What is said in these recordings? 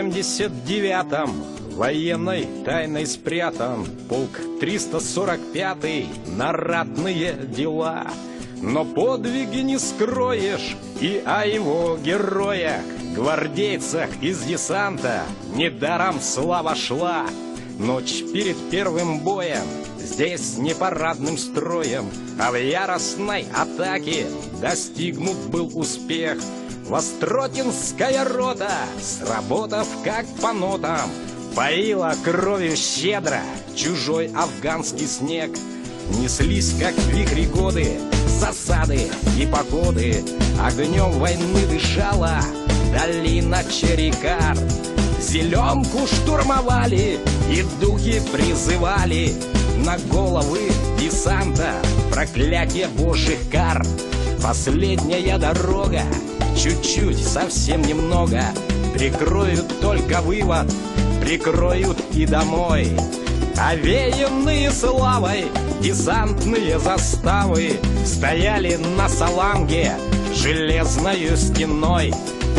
79-м военной тайной спрятан полк 345-й на ратные дела. Но подвиги не скроешь и о его героях, гвардейцах из десанта недаром слава шла. Ночь перед первым боем здесь не парадным строем, а в яростной атаке достигнут был успех. Востротинская рота, сработав как по нотам, поила кровью щедро чужой афганский снег. Неслись, как вихри годы, засады и погоды. Огнем войны дышала долина Черекар. Зеленку штурмовали и духи призывали на головы десанта проклятие божьих кар. Последняя дорога, чуть-чуть, совсем немного, прикроют только вывод, прикроют и домой. Овеянные славой десантные заставы стояли на Саланге железною стеной.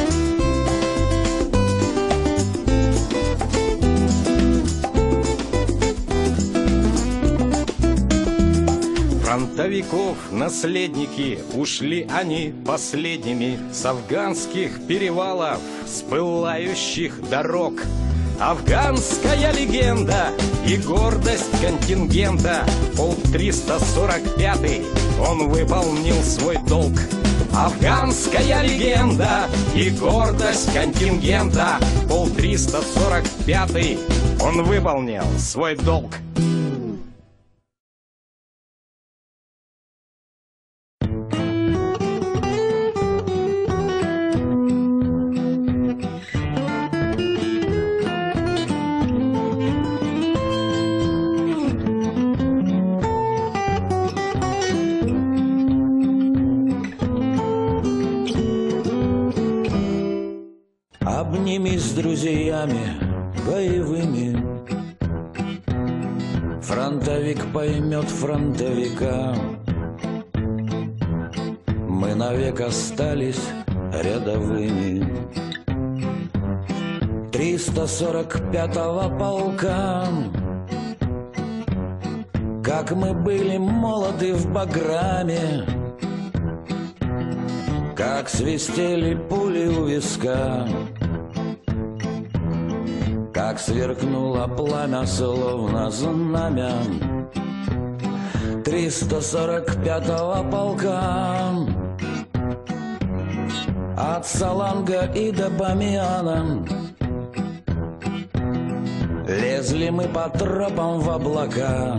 Фронтовиков наследники, ушли они последними с афганских перевалов, с пылающих дорог. Афганская легенда и гордость контингента, полк 345-й, он выполнил свой долг. Афганская легенда и гордость контингента, полк 345-й, он выполнил свой долг. Обнимись с друзьями боевыми, фронтовик поймет фронтовика. Мы навек остались рядовыми 345-го полка. Как мы были молоды в Баграме, как свистели пули у виска, как сверкнуло пламя, словно знамя 345-го полка. От Саланга и до Бамиана лезли мы по тропам в облака,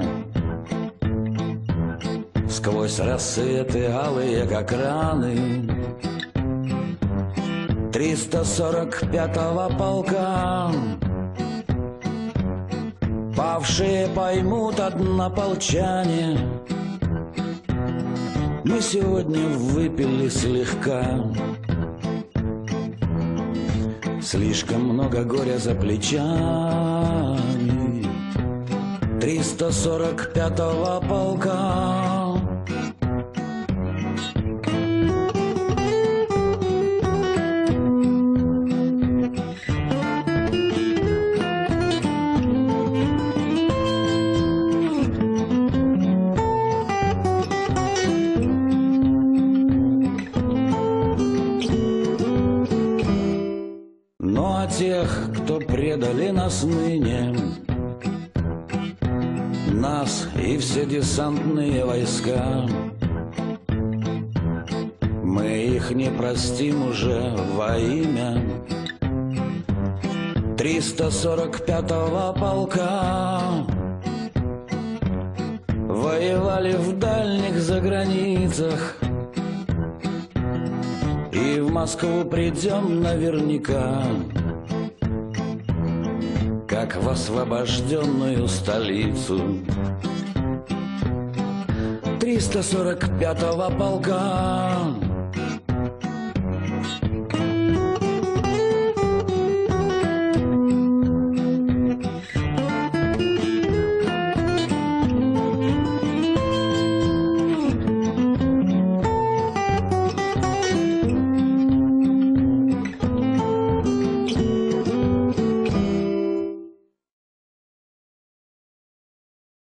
сквозь рассветы алые, как раны 345-го полка. Павшие поймут однополчане, мы сегодня выпили слегка. Слишком много горя за плечами 345-го полка. Ну а тех, кто предали нас ныне, нас и все десантные войска, мы их не простим уже во имя 345-го полка. Воевали в дальних заграницах, и в Москву придем наверняка, как в освобожденную столицу 345-го полка.